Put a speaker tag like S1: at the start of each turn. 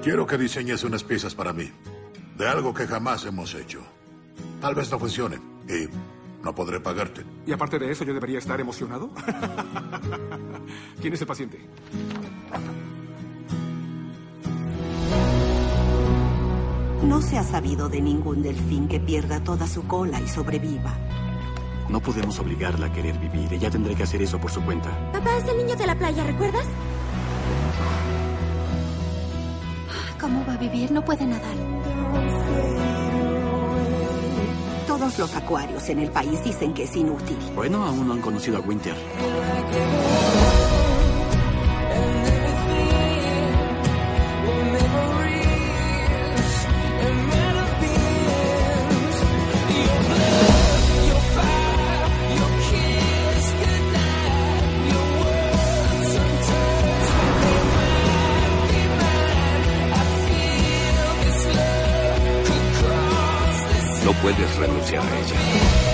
S1: Quiero que diseñes unas piezas para mí, de algo que jamás hemos hecho. Tal vez no funcione y no podré pagarte.
S2: Y aparte de eso, ¿yo debería estar emocionado? ¿Quién es el paciente?
S3: No se ha sabido de ningún delfín que pierda toda su cola y sobreviva.
S4: No podemos obligarla a querer vivir. Ella tendrá que hacer eso por su cuenta.
S5: Papá es el niño de la playa, ¿recuerdas? ¿Cómo va a vivir? No puede nadar.
S3: Todos los acuarios en el país dicen que es inútil.
S4: Bueno, aún no han conocido a Winter.
S6: No puedes renunciar a ella.